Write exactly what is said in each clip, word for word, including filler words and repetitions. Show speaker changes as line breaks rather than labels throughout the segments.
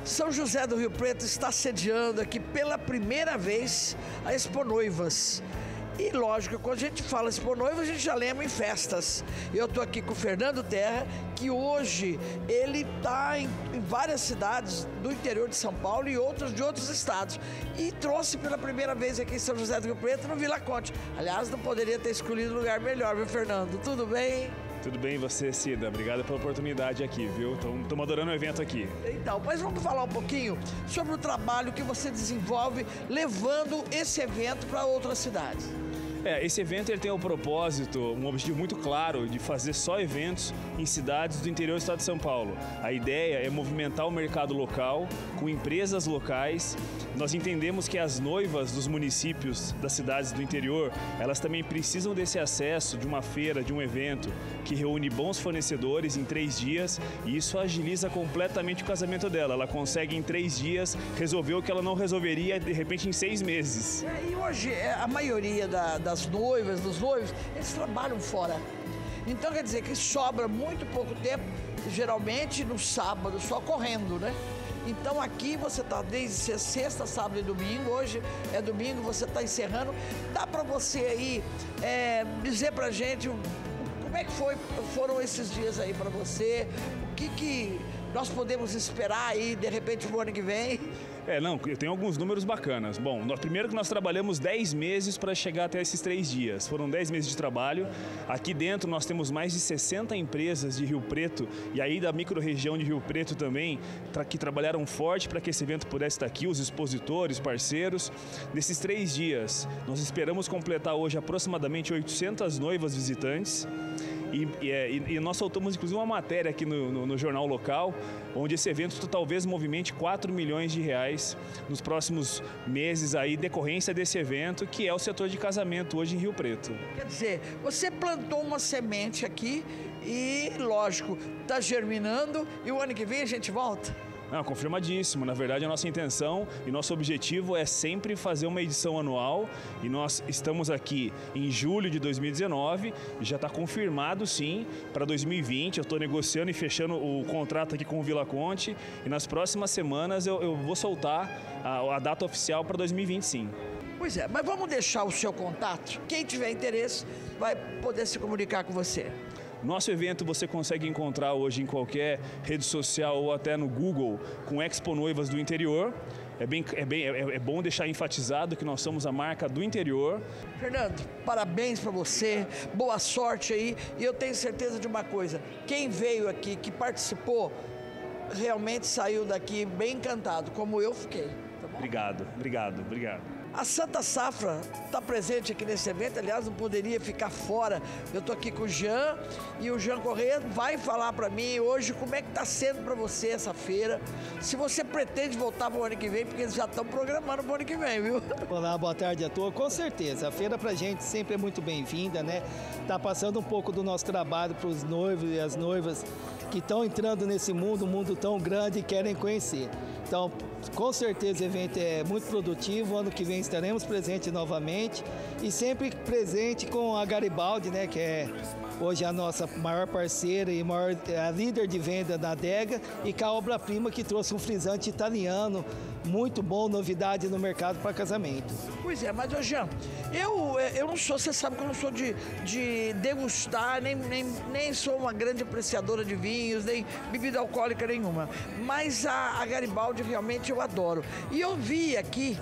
São José do Rio Preto está sediando aqui pela primeira vez a Expo Noivas. E lógico, quando a gente fala Expo Noivas, a gente já lembra em festas. Eu estou aqui com o Fernando Terra, que hoje ele está em, em várias cidades do interior de São Paulo e outras de outros estados. E trouxe pela primeira vez aqui em São José do Rio Preto, no Vila Conte. Aliás, não poderia ter escolhido um lugar melhor, viu, Fernando? Tudo bem?
Tudo bem, e você, Cida? Obrigado pela oportunidade aqui, viu? Estamos adorando o evento aqui.
Então, mas vamos falar um pouquinho sobre o trabalho que você desenvolve levando esse evento para outras cidades.
É, esse evento ele tem o propósito, um objetivo muito claro de fazer só eventos em cidades do interior do estado de São Paulo. A ideia é movimentar o mercado local com empresas locais. Nós entendemos que as noivas dos municípios, das cidades do interior, elas também precisam desse acesso de uma feira, de um evento que reúne bons fornecedores em três dias e isso agiliza completamente o casamento dela. Ela consegue em três dias resolver o que ela não resolveria de repente em seis meses.
É, e hoje a maioria da, das noivas, dos noivos, eles trabalham fora. Então quer dizer que sobra muito pouco tempo, geralmente no sábado, só correndo, né? Então aqui você está desde sexta, sábado e domingo, hoje é domingo, você está encerrando. Dá para você aí é, dizer para a gente como é que foi, foram esses dias aí para você, o que, que nós podemos esperar aí de repente pro ano que vem?
É, não, eu tenho alguns números bacanas. Bom, nós, primeiro que nós trabalhamos dez meses para chegar até esses três dias. Foram dez meses de trabalho. Aqui dentro nós temos mais de sessenta empresas de Rio Preto e aí da micro-região de Rio Preto também, que trabalharam forte para que esse evento pudesse estar aqui, os expositores, parceiros. Nesses três dias, nós esperamos completar hoje aproximadamente oitocentas noivas visitantes. E, e, e nós soltamos inclusive uma matéria aqui no, no, no jornal local, onde esse evento talvez movimente quatro milhões de reais nos próximos meses aí, decorrência desse evento, que é o setor de casamento hoje em Rio Preto.
Quer dizer, você plantou uma semente aqui e, lógico, está germinando e o ano que vem a gente volta?
Não, confirmadíssimo. Na verdade, a nossa intenção e nosso objetivo é sempre fazer uma edição anual e nós estamos aqui em julho de dois mil e dezenove e já está confirmado sim para dois mil e vinte. Eu estou negociando e fechando o contrato aqui com o Vila Conte e nas próximas semanas eu, eu vou soltar a, a data oficial para dois mil e vinte sim.
Pois é, mas vamos deixar o seu contato. Quem tiver interesse vai poder se comunicar com você.
Nosso evento você consegue encontrar hoje em qualquer rede social ou até no Google com Expo Noivas do Interior. É, bem, é, bem, é, é bom deixar enfatizado que nós somos a marca do interior.
Fernando, parabéns para você, boa sorte aí. E eu tenho certeza de uma coisa, quem veio aqui, que participou, realmente saiu daqui bem encantado, como eu fiquei. Tá bom?
Obrigado, obrigado, obrigado.
A Santa Safra está presente aqui nesse evento, aliás, não poderia ficar fora. Eu estou aqui com o Jean e o Jean Corrêa vai falar para mim hoje como é que está sendo para você essa feira. Se você pretende voltar para o ano que vem, porque eles já estão programando para o ano que vem, viu?
Olá, boa tarde a todos. Com certeza, a feira para a gente sempre é muito bem-vinda, né? Está passando um pouco do nosso trabalho para os noivos e as noivas que estão entrando nesse mundo, um mundo tão grande e querem conhecer. Então, com certeza o evento é muito produtivo, ano que vem estaremos presentes novamente e sempre presente com a Garibaldi, né, que é hoje a nossa maior parceira e maior, a líder de venda da adega e com a obra-prima que trouxe um frisante italiano, muito bom, novidade no mercado para casamento.
Pois é, mas, ô Jean, eu, eu não sou, você sabe que eu não sou de, de degustar, nem, nem, nem sou uma grande apreciadora de vinhos, nem bebida alcoólica nenhuma, mas a, a Garibaldi realmente eu adoro. E eu vi aqui,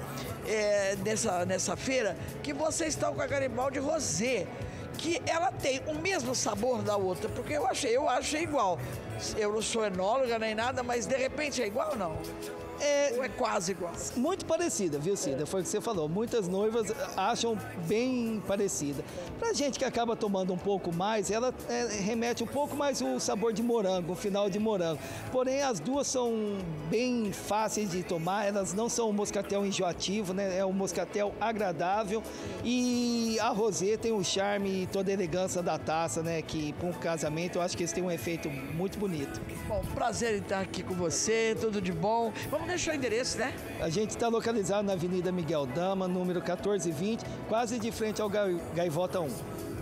é, nessa, nessa feira, que vocês estão com a Garibaldi Rosé, que ela tem o mesmo sabor da outra, porque eu achei, eu achei igual. Eu não sou enóloga nem nada, mas de repente é igual ou não? É, ou é quase igual?
Muito parecida, viu, Cida? É. Foi o que você falou. Muitas noivas acham bem parecida. Pra gente que acaba tomando um pouco mais, ela é, remete um pouco mais o sabor de morango, o final de morango. Porém, as duas são bem fáceis de tomar, elas não são um moscatel enjoativo, né? É um moscatel agradável. E a rosé tem o charme e toda a elegância da taça, né? Que com o casamento eu acho que eles têm um efeito muito bonito.
Bom, prazer em estar aqui com você, tudo de bom. Vamos deixar o endereço, né?
A gente está localizado na Avenida Miguel Dama, número quatorze vinte, quase de frente ao Gaivota um.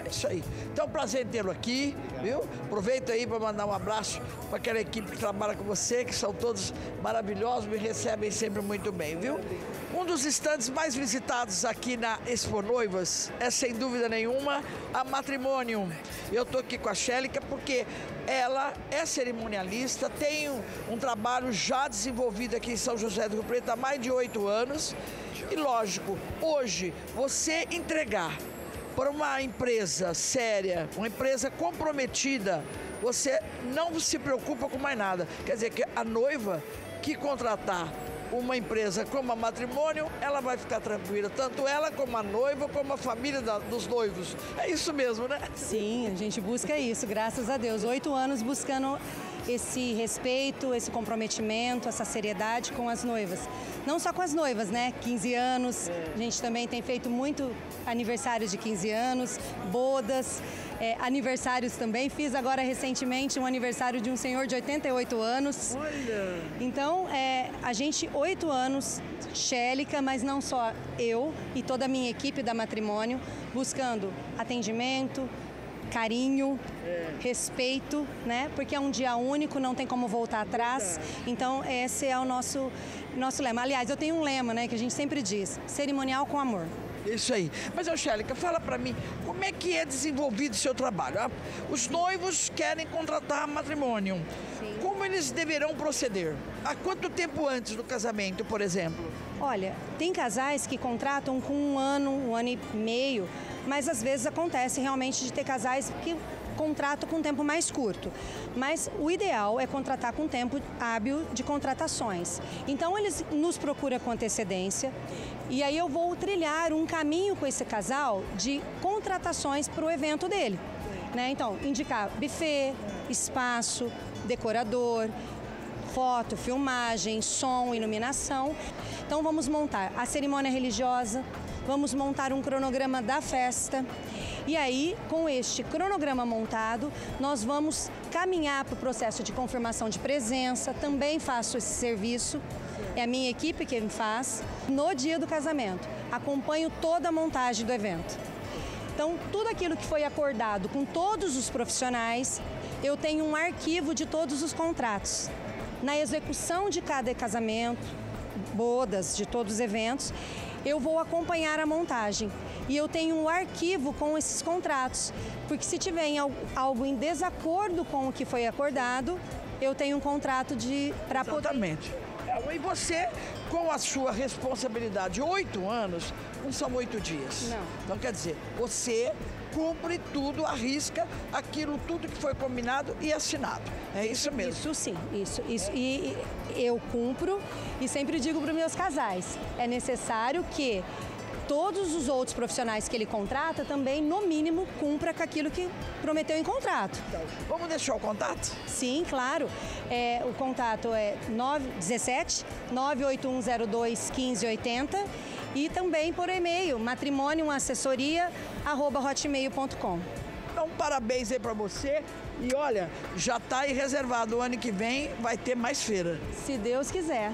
É isso aí. Então, prazer em tê-lo aqui, viu? Aproveita aí para mandar um abraço para aquela equipe que trabalha com você, que são todos maravilhosos, me recebem sempre muito bem, viu? Um dos estandes mais visitados aqui na Expo Noivas é, sem dúvida nenhuma, a Matrimonium. Eu estou aqui com a Xélica porque ela é cerimonialista, tem um, um trabalho já desenvolvido aqui em São José do Rio Preto há mais de oito anos. E lógico, hoje, você entregar para uma empresa séria, uma empresa comprometida, você não se preocupa com mais nada. Quer dizer que a noiva que contratar uma empresa como a Matrimonium, ela vai ficar tranquila, tanto ela como a noiva, como a família da, dos noivos. É isso mesmo, né?
Sim, a gente busca isso, graças a Deus. Oito anos buscando esse respeito, esse comprometimento, essa seriedade com as noivas. Não só com as noivas, né? quinze anos, a gente também tem feito muito aniversários de quinze anos, bodas, é, aniversários também. Fiz agora recentemente um aniversário de um senhor de oitenta e oito anos.
Olha!
Então, é, a gente, oito anos, Xélica, mas não só eu e toda a minha equipe da Matrimônio, buscando atendimento, carinho, é. respeito, né? Porque é um dia único, não tem como voltar atrás. Então, esse é o nosso, nosso lema. Aliás, eu tenho um lema, né, que a gente sempre diz, cerimonial com amor.
Isso aí. Mas, Xélica, fala para mim, como é que é desenvolvido o seu trabalho? Ah, os noivos querem contratar a Matrimonium. Sim. Como eles deverão proceder? Há quanto tempo antes do casamento, por exemplo?
Olha, tem casais que contratam com um ano, um ano e meio, mas às vezes acontece realmente de ter casais que contratam com um tempo mais curto. Mas o ideal é contratar com tempo hábil de contratações. Então eles nos procuram com antecedência e aí eu vou trilhar um caminho com esse casal de contratações para o evento dele. Né? Então, indicar buffet, espaço, decorador, foto, filmagem, som, iluminação. Então vamos montar a cerimônia religiosa, vamos montar um cronograma da festa e aí, com este cronograma montado, nós vamos caminhar para o processo de confirmação de presença, também faço esse serviço, é a minha equipe quem faz, no dia do casamento, acompanho toda a montagem do evento. Então, tudo aquilo que foi acordado com todos os profissionais, eu tenho um arquivo de todos os contratos. Na execução de cada casamento, bodas, de todos os eventos, eu vou acompanhar a montagem e eu tenho um arquivo com esses contratos, porque se tiver algo em desacordo com o que foi acordado, eu tenho um contrato de para poder...
Exatamente. E você, com a sua responsabilidade, oito anos, não são oito dias.
Não.
Então, quer dizer, você cumpre tudo, arrisca aquilo, tudo que foi combinado e assinado. É isso mesmo.
Isso sim, isso. isso. E eu cumpro e sempre digo para os meus casais, é necessário que todos os outros profissionais que ele contrata também, no mínimo, cumpra com aquilo que prometeu em contrato.
Então, vamos deixar o contato?
Sim, claro. É, o contato é nove um sete, nove oito um zero dois, um cinco oito zero e também por e-mail, matrimoniumassessoria arroba hotmail ponto com.
Então, parabéns aí para você. E olha, já está aí reservado. O ano que vem vai ter mais feira.
Se Deus quiser.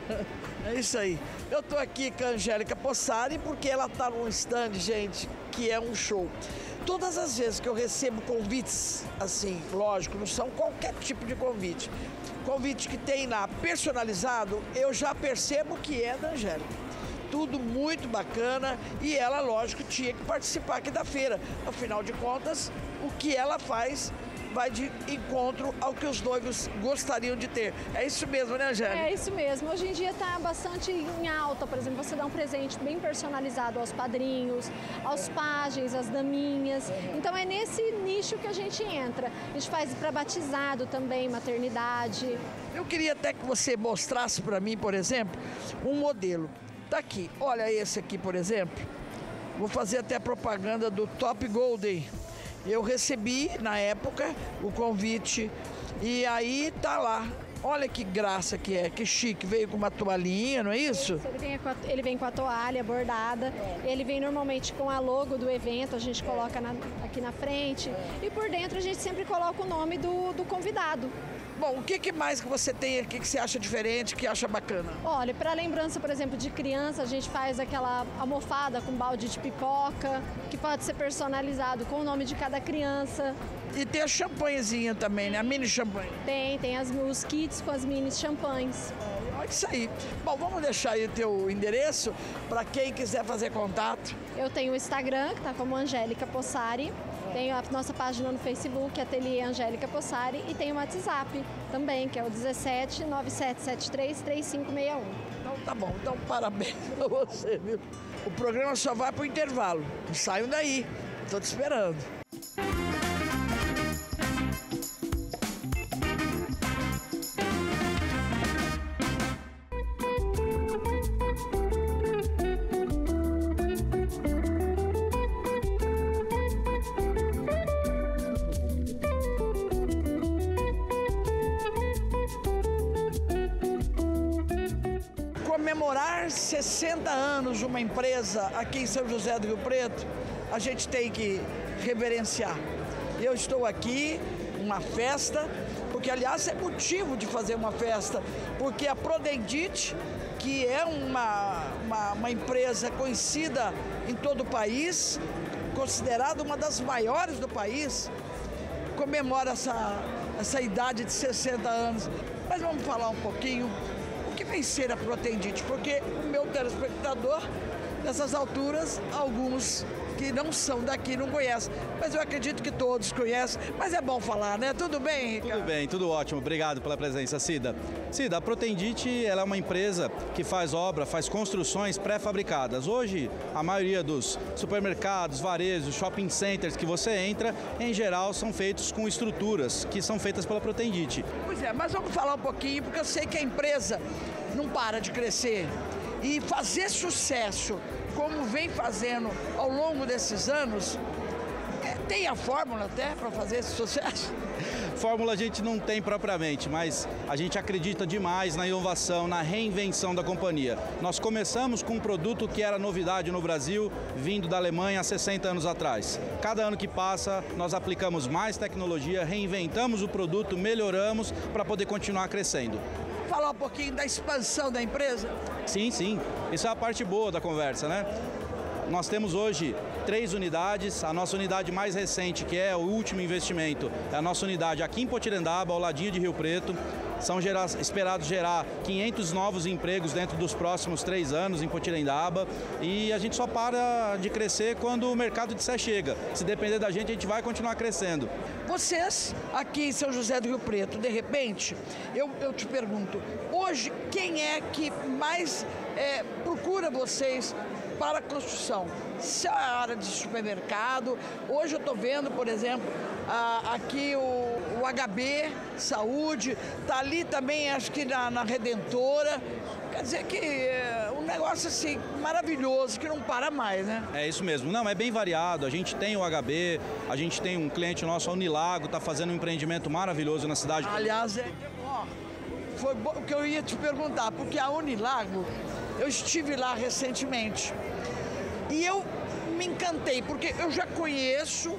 É isso aí. Eu estou aqui com a Angélica Possari porque ela está num stand, gente, que é um show. Todas as vezes que eu recebo convites, assim, lógico, não são qualquer tipo de convite. Convite que tem lá personalizado, eu já percebo que é da Angélica. Tudo muito bacana e ela, lógico, tinha que participar aqui da feira. Afinal de contas, o que ela faz vai de encontro ao que os noivos gostariam de ter. É isso mesmo, né, Angélica?
É isso mesmo. Hoje em dia está bastante em alta, por exemplo, você dá um presente bem personalizado aos padrinhos, aos pajens, às daminhas. Então é nesse nicho que a gente entra. A gente faz para batizado também, maternidade.
Eu queria até que você mostrasse para mim, por exemplo, um modelo. Tá aqui, olha esse aqui, por exemplo. Vou fazer até a propaganda do Top Golden. Eu recebi, na época, o convite e aí tá lá. Olha que graça que é, que chique. Veio com uma toalhinha, não é isso?
Ele vem, com a, ele vem com a toalha bordada. Ele vem normalmente com a logo do evento, a gente coloca na, aqui na frente. E por dentro a gente sempre coloca o nome do, do convidado.
Bom, o que, que mais que você tem aqui que você acha diferente, que acha bacana?
Olha, para lembrança, por exemplo, de criança, a gente faz aquela almofada com balde de pipoca, que pode ser personalizado com o nome de cada criança.
E tem a champanhezinha também, né? A mini champanhe.
Tem, tem as, os kits com as mini champanhes.
É isso aí. Bom, vamos deixar aí o teu endereço para quem quiser fazer contato.
Eu tenho o Instagram, que está como Angélica Possari. Tenho a nossa página no Facebook, Ateliê Angélica Possari, e tenho o WhatsApp também, que é o dezessete, nove sete sete três, três cinco seis um.
Então tá bom, então parabéns a você, viu? O programa só vai pro intervalo. Não saiam daí. Tô te esperando. Comemorar sessenta anos de uma empresa aqui em São José do Rio Preto, a gente tem que reverenciar. Eu estou aqui, uma festa, porque aliás é motivo de fazer uma festa, porque a Prodendit, que é uma, uma, uma empresa conhecida em todo o país, considerada uma das maiores do país, comemora essa, essa idade de sessenta anos. Mas vamos falar um pouquinho o que vem ser a Prodendit, porque o meu telespectador, nessas alturas, alguns que não são daqui não conhecem, mas eu acredito que todos conhecem, mas é bom falar, né? Tudo bem, Ricardo?
Tudo bem, tudo ótimo. Obrigado pela presença, Cida. Cida, a Prodendit, ela é uma empresa que faz obra, faz construções pré-fabricadas. Hoje, a maioria dos supermercados, varejos, shopping centers que você entra, em geral, são feitos com estruturas que são feitas pela Prodendit.
Pois é, mas vamos falar um pouquinho, porque eu sei que a empresa não para de crescer e fazer sucesso, como vem fazendo ao longo desses anos, é, tem a fórmula até para fazer esse sucesso?
Fórmula a gente não tem propriamente, mas a gente acredita demais na inovação, na reinvenção da companhia. Nós começamos com um produto que era novidade no Brasil, vindo da Alemanha há sessenta anos atrás. Cada ano que passa, nós aplicamos mais tecnologia, reinventamos o produto, melhoramos para poder continuar crescendo.
Falar um pouquinho da expansão da empresa?
Sim, sim. Isso é a parte boa da conversa, né? Nós temos hoje três unidades. A nossa unidade mais recente, que é o último investimento, é a nossa unidade aqui em Potirendaba, ao ladinho de Rio Preto. São gerar, esperados gerar quinhentos novos empregos dentro dos próximos três anos em Potirendaba. E a gente só para de crescer quando o mercado disser chega. Se depender da gente, a gente vai continuar crescendo.
Vocês, aqui em São José do Rio Preto, de repente, eu, eu te pergunto, hoje quem é que mais é, procura vocês para a construção? Se é a área de supermercado, hoje eu estou vendo, por exemplo, a, aqui o, o H B Saúde, está ali também, acho que na, na Redentora. Quer dizer que é um negócio assim maravilhoso, que não para mais, né?
É isso mesmo. Não, é bem variado. A gente tem o H B, a gente tem um cliente nosso, a Unilago, está fazendo um empreendimento maravilhoso na cidade.
Aliás, é, ó, foi o que eu ia te perguntar, porque a Unilago, eu estive lá recentemente e eu me encantei, porque eu já conheço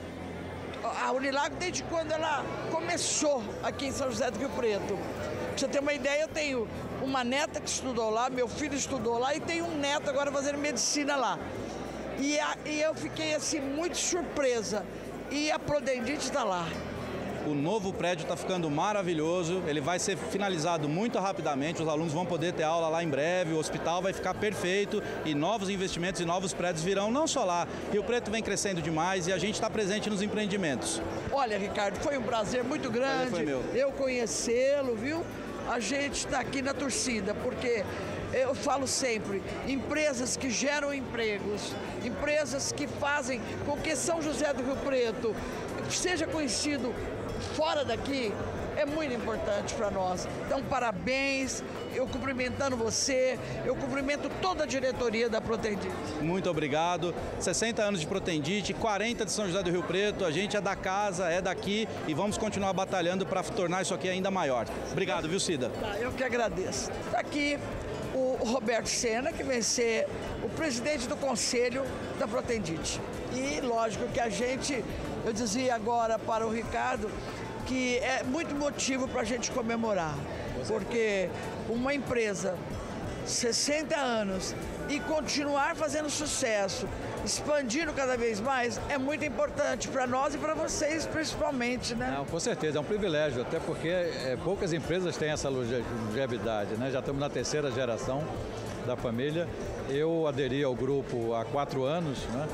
a Unilago desde quando ela começou aqui em São José do Rio Preto. Pra você ter uma ideia, eu tenho uma neta que estudou lá, meu filho estudou lá e tenho um neto agora fazendo medicina lá. E, a, e eu fiquei assim muito surpresa. E a Prodendit está lá.
O novo prédio está ficando maravilhoso, ele vai ser finalizado muito rapidamente, os alunos vão poder ter aula lá em breve, o hospital vai ficar perfeito e novos investimentos e novos prédios virão não só lá. Rio Preto vem crescendo demais e a gente está presente nos empreendimentos.
Olha, Ricardo, foi um prazer muito grande
foi meu.
eu conhecê-lo, viu? A gente está aqui na torcida, porque eu falo sempre, empresas que geram empregos, empresas que fazem com que São José do Rio Preto seja conhecido fora daqui, é muito importante para nós. Então, parabéns, eu cumprimentando você, eu cumprimento toda a diretoria da Prodendit.
Muito obrigado. sessenta anos de Prodendit, quarenta de São José do Rio Preto, a gente é da casa, é daqui e vamos continuar batalhando para tornar isso aqui ainda maior. Obrigado, viu, Cida?
Tá, eu que agradeço. Está aqui o Roberto Sena, que vai ser o presidente do conselho da Prodendit. E lógico que a gente, eu dizia agora para o Ricardo, que é muito motivo para a gente comemorar, porque uma empresa, sessenta anos, e continuar fazendo sucesso, expandindo cada vez mais, é muito importante para nós e para vocês principalmente, né?
Não, com certeza, é um privilégio, até porque é, poucas empresas têm essa longevidade, né? Já estamos na terceira geração da família. Eu aderi ao grupo há quatro anos, né?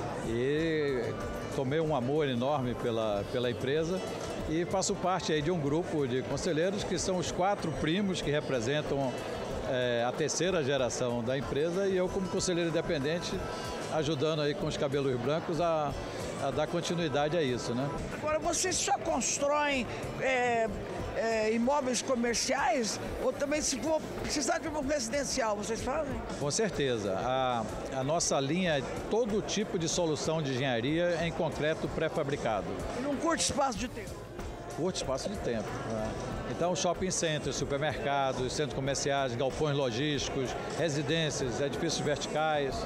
E tomei um amor enorme pela, pela empresa e faço parte aí de um grupo de conselheiros que são os quatro primos que representam é, a terceira geração da empresa e eu como conselheiro independente ajudando aí com os cabelos brancos a, a dar continuidade a isso, né?
Agora, vocês só constroem é, é, imóveis comerciais ou também se for precisar de um residencial, vocês fazem?
Com certeza. A, a nossa linha é todo tipo de solução de engenharia em concreto pré-fabricado.
Num curto espaço de tempo?
Curto espaço de tempo, né? Então, shopping centers, supermercados, centros comerciais, galpões logísticos, residências, edifícios verticais.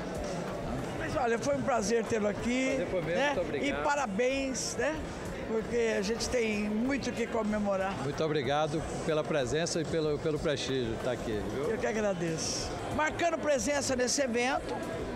Mas olha, foi um prazer tê-lo aqui.
Prazer foi mesmo,
né?
muito obrigado.
E parabéns, né? Porque a gente tem muito o que comemorar.
Muito obrigado pela presença e pelo, pelo prestígio de estar aqui, viu?
Eu que agradeço. Marcando presença nesse evento,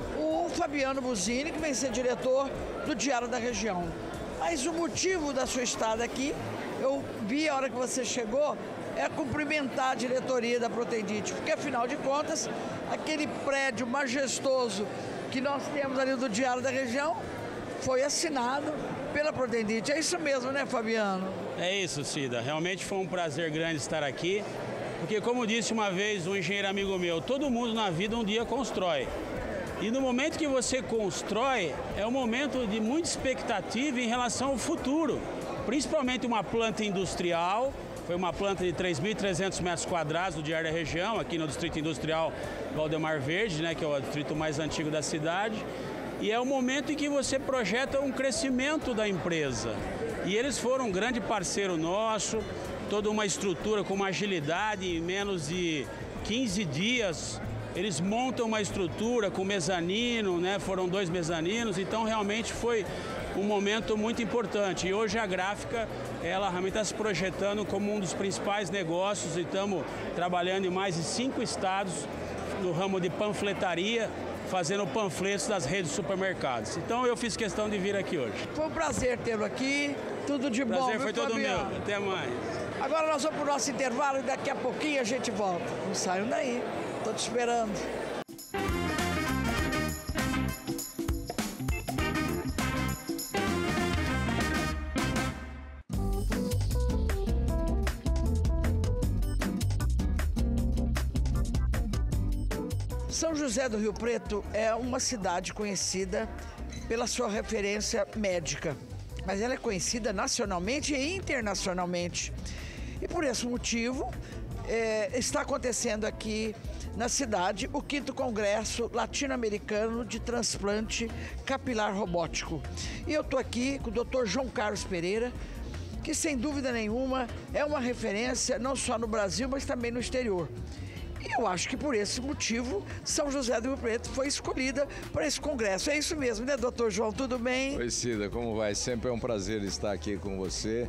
o Fabiano Buzini, que vem ser diretor do Diário da Região. Mas o motivo da sua estada aqui, eu vi a hora que você chegou, é cumprimentar a diretoria da Protendit, porque afinal de contas, aquele prédio majestoso que nós temos ali do Diário da Região foi assinado pela Protendit. É isso mesmo, né, Fabiano?
É isso, Cida. Realmente foi um prazer grande estar aqui, porque como disse uma vez um engenheiro amigo meu, todo mundo na vida um dia constrói. E no momento que você constrói, é um momento de muita expectativa em relação ao futuro. Principalmente uma planta industrial, foi uma planta de três mil e trezentos metros quadrados do Diário da Região, aqui no Distrito Industrial Valdemar Verde, né, que é o distrito mais antigo da cidade. E é o momento em que você projeta um crescimento da empresa. E eles foram um grande parceiro nosso, toda uma estrutura com uma agilidade, em menos de quinze dias, eles montam uma estrutura com mezanino, né? Foram dois mezaninos, então realmente foi um momento muito importante. E hoje a gráfica, ela realmente está se projetando como um dos principais negócios e estamos trabalhando em mais de cinco estados no ramo de panfletaria, fazendo panfletos das redes de supermercados. Então eu fiz questão de vir aqui hoje.
Foi um prazer tê-lo aqui, tudo de bom.
Prazer foi
viu,
todo
Fabiano?
meu. Até mais.
Agora nós vamos para o nosso intervalo e daqui a pouquinho a gente volta. Não saiam daí, estou te esperando. São José do Rio Preto é uma cidade conhecida pela sua referência médica, mas ela é conhecida nacionalmente e internacionalmente. E por esse motivo, é, está acontecendo aqui na cidade o quinto Congresso Latino-Americano de Transplante Capilar Robótico. E eu estou aqui com o doutor João Carlos Pereira, que sem dúvida nenhuma é uma referência não só no Brasil, mas também no exterior. E eu acho que por esse motivo, São José do Rio Preto foi escolhida para esse congresso. É isso mesmo, né, doutor João? Tudo bem?
Oi, Cida, como vai? Sempre é um prazer estar aqui com você.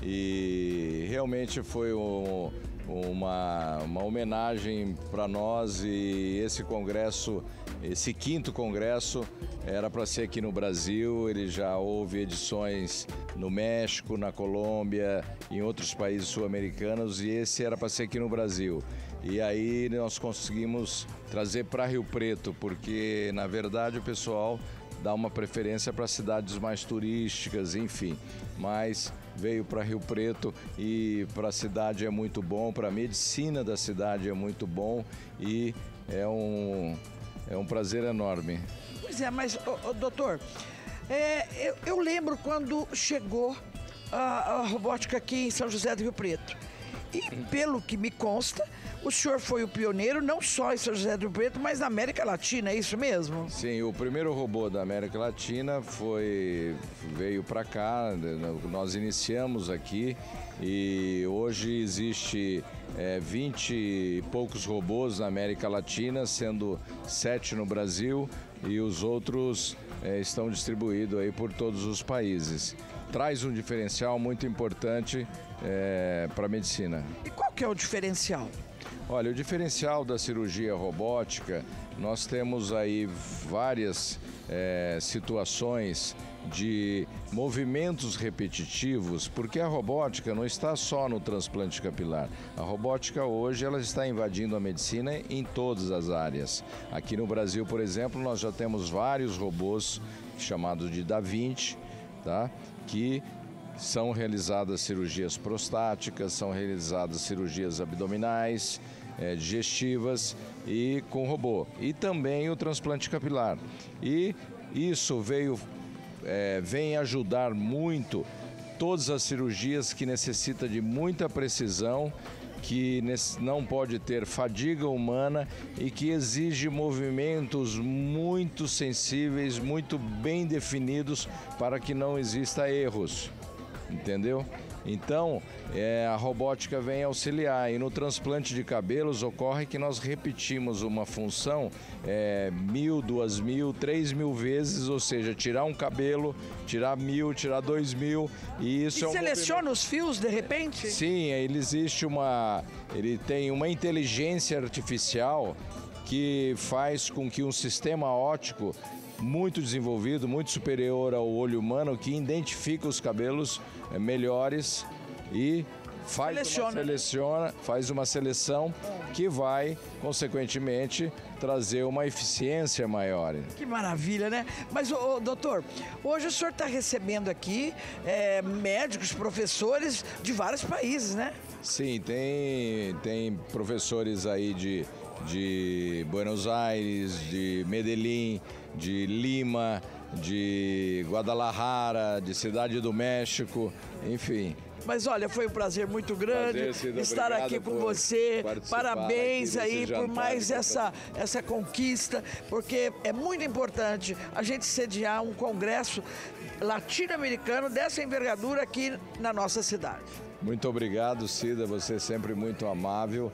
E realmente foi um, uma, uma homenagem para nós e esse congresso, esse quinto congresso, era para ser aqui no Brasil. Ele já houve edições no México, na Colômbia, em outros países sul-americanos e esse era para ser aqui no Brasil. E aí nós conseguimos trazer para Rio Preto, porque na verdade o pessoal dá uma preferência para cidades mais turísticas, enfim. Mas veio para Rio Preto e para a cidade é muito bom, para a medicina da cidade é muito bom e é um, é um prazer enorme.
Pois é, mas, ô, ô, doutor, é, eu, eu lembro quando chegou a, a robótica aqui em São José do Rio Preto. E pelo que me consta, o senhor foi o pioneiro não só em São José do Rio Preto, mas na América Latina, é isso mesmo?
Sim, o primeiro robô da América Latina foi, veio para cá, nós iniciamos aqui e hoje existe é, vinte e poucos robôs na América Latina, sendo sete no Brasil e os outros é, estão distribuídos aí por todos os países. traz um diferencial muito importante é, para a medicina.
E qual que é o diferencial?
Olha, o diferencial da cirurgia robótica, nós temos aí várias é, situações de movimentos repetitivos, porque a robótica não está só no transplante capilar. A robótica hoje ela está invadindo a medicina em todas as áreas. Aqui no Brasil, por exemplo, nós já temos vários robôs chamados de Da Vinci, tá? Que são realizadas cirurgias prostáticas, são realizadas cirurgias abdominais, é, digestivas e com robô. E também o transplante capilar. E isso veio, é, vem ajudar muito todas as cirurgias que necessitam de muita precisão, que não pode ter fadiga humana e que exige movimentos muito sensíveis, muito bem definidos para que não exista erros. Entendeu? Então, é, a robótica vem auxiliar e no transplante de cabelos ocorre que nós repetimos uma função é, mil, duas mil, três mil vezes, ou seja, tirar um cabelo, tirar mil, tirar dois mil e isso
e
é um
seleciona
movimento...
os fios de repente?
Sim, ele existe uma, ele tem uma inteligência artificial que faz com que um sistema óptico muito desenvolvido, muito superior ao olho humano, que identifica os cabelos é, melhores e faz
seleciona.
uma, seleciona, faz uma seleção que vai, consequentemente, trazer uma eficiência maior.
Que maravilha, né? Mas, ô, ô, doutor, hoje o senhor está recebendo aqui é, médicos, professores de vários países, né?
Sim, tem, tem professores aí de, de Buenos Aires, de Medellín, de Lima, de Guadalajara, de Cidade do México, enfim.
Mas olha, foi um prazer muito grande
prazer, Cida,
estar aqui com você. Parabéns aí por mais essa, essa conquista, porque é muito importante a gente sediar um congresso latino-americano dessa envergadura aqui na nossa cidade.
Muito obrigado, Cida, você é sempre muito amável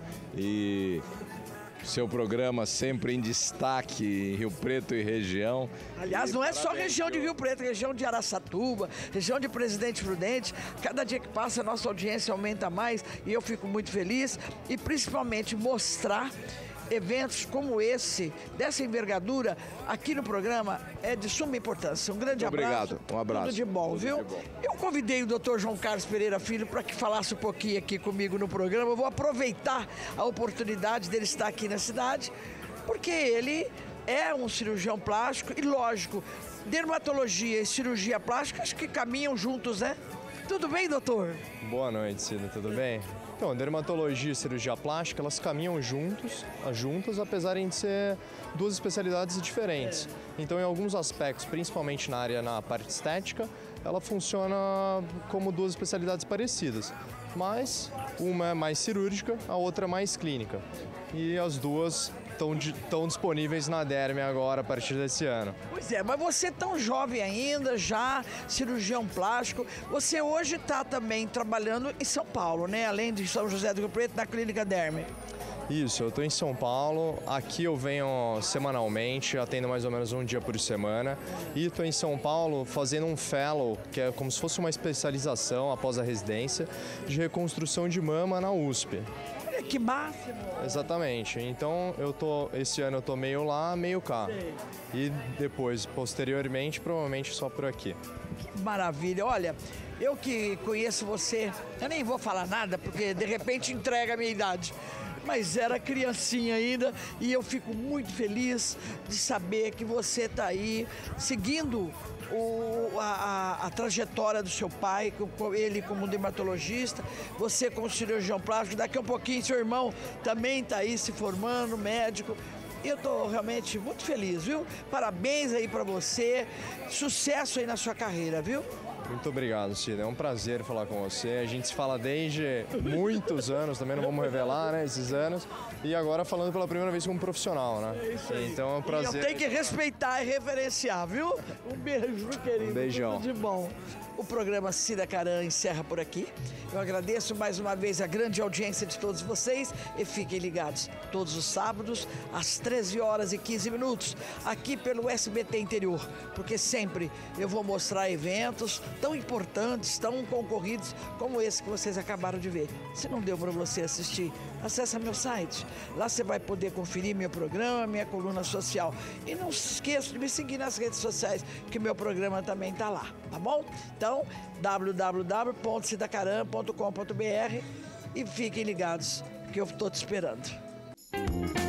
e seu programa sempre em destaque em Rio Preto e região.
Aliás,
e
não é só
parabéns,
região de Rio Preto, região de Araçatuba, região de Presidente Prudente. Cada dia que passa a nossa audiência aumenta mais e eu fico muito feliz. E principalmente mostrar eventos como esse, dessa envergadura, aqui no programa, é de suma importância. Um grande
muito
abraço.
Obrigado, um abraço.
Tudo de bom,
Tudo
viu?
de bom.
Eu convidei o doutor João Carlos Pereira Filho para que falasse um pouquinho aqui comigo no programa. Eu vou aproveitar a oportunidade dele estar aqui na cidade, porque ele é um cirurgião plástico e, lógico, dermatologia e cirurgia plástica acho que caminham juntos, né? Tudo bem, doutor?
Boa noite, Cida, tudo bem? Então, dermatologia e cirurgia plástica, elas caminham juntos, juntas, apesar de ser duas especialidades diferentes. Então, em alguns aspectos, principalmente na área, na parte estética, ela funciona como duas especialidades parecidas. Mas uma é mais cirúrgica, a outra é mais clínica. E as duas estão disponíveis na Derme agora, a partir desse ano.
Pois é, mas você é tão jovem ainda, já cirurgião plástico, você hoje está também trabalhando em São Paulo, né? Além de São José do Rio Preto, na Clínica Derme.
Isso, eu estou em São Paulo, aqui eu venho semanalmente, atendo mais ou menos um dia por semana, e estou em São Paulo fazendo um fellow, que é como se fosse uma especialização após a residência, de reconstrução de mama na U S P.
Olha que máximo!
Exatamente, então eu tô, esse ano eu tô meio lá, meio cá.
Sei.
E depois, posteriormente, provavelmente só por aqui.
Que maravilha! Olha, eu que conheço você, eu nem vou falar nada, porque de repente entrega a minha idade. Mas era criancinha ainda e eu fico muito feliz de saber que você está aí seguindo o, a, a, a trajetória do seu pai, ele como dermatologista, você como cirurgião plástico. Daqui a um pouquinho seu irmão também está aí se formando, médico. Eu estou realmente muito feliz, viu? Parabéns aí para você, sucesso aí na sua carreira, viu?
Muito obrigado, Cida. É um prazer falar com você. A gente se fala desde muitos anos, também não vamos revelar, né, esses anos. E agora falando pela primeira vez como profissional, né?
É isso aí.
Então é um prazer.
E eu tenho que respeitar e reverenciar, viu? Um beijo, querido.
Um beijão.
Tudo de bom. O programa Cida Caram encerra por aqui. Eu agradeço mais uma vez a grande audiência de todos vocês e fiquem ligados todos os sábados às treze horas e quinze minutos aqui pelo S B T Interior, porque sempre eu vou mostrar eventos tão importantes, tão concorridos como esse que vocês acabaram de ver. Se não deu para você assistir, acessa meu site. Lá você vai poder conferir meu programa, minha coluna social. E não se esqueça de me seguir nas redes sociais, que meu programa também está lá, tá bom? Então, w w w ponto cida caram ponto com ponto b r e fiquem ligados, que eu estou te esperando.